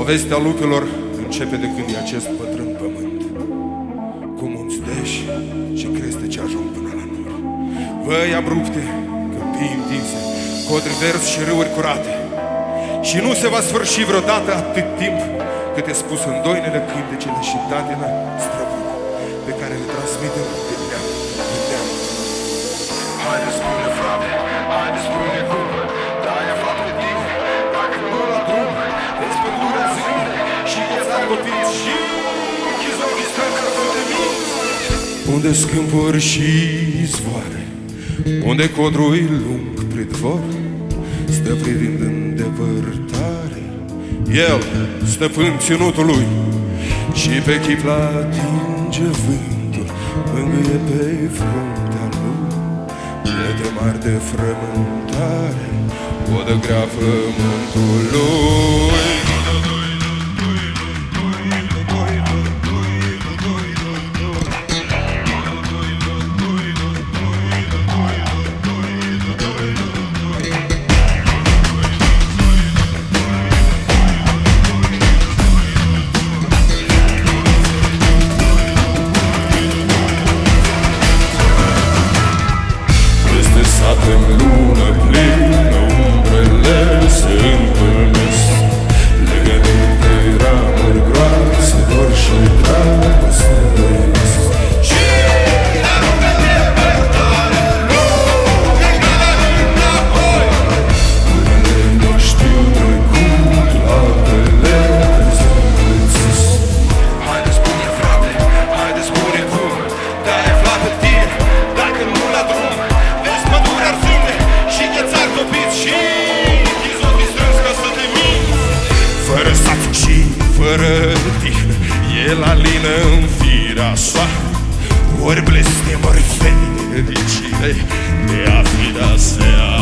Povestea lupilor începe de când e acest bătrân pământ, cu munți deși și creste ce ajung până la nori, văi abrupte, câmpii întinse, codri verzi și râuri curate. Și nu se va sfârși vreodată atât timp cât e spus în doinele cântecele și datina străbună pe care le transmitem de neam în neam. Haide spune, frate, haide spune cum, dar ai aflat pe tine, dacă nu la drum, vezi pe dura zile și ghețar copiți și închizi ochii strâng ca de minți. Unde scâmpuri și izvoare, unde codrui lung pridvor, stă privind în depărtare, el, stăpân ținutul lui, și pe chip l-atinge vântul, mângâie pe fruntea lui. Pietre mari de frământare, o dă grea pământului. În lună plină, umbrele se întâlnesc, legăminte ramuri groase, dor și dragoste dăiesc. Și aruncă depărtare, lungă calea înapoi. Unele nu știu trecut, altele prezent. Haide spune, frate, haide spune cum, te-ai aflat pe tine, dacă nu la drum, vezi păduri arzunde și ghețari topiți și închizi ochii strângi ca să te minți. Fără saciu și fără tihnă, el alină în firea sa, ori blestem, ori fericire de a fi de-a